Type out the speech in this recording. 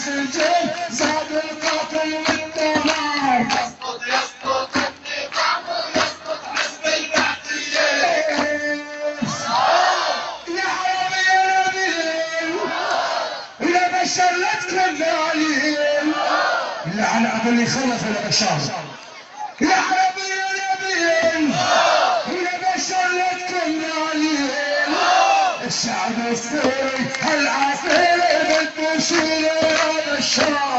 السجن زاد القتل والدمار. يسقط النظام ويسقط حزب البعثيين. يا عربيين يا بشر لا تكذالين، لعن ابو اللي خلف يا بشار. يا عربيين يا بشر لا تكذالين، الشعب السوري العسير بالبشير يا بشار.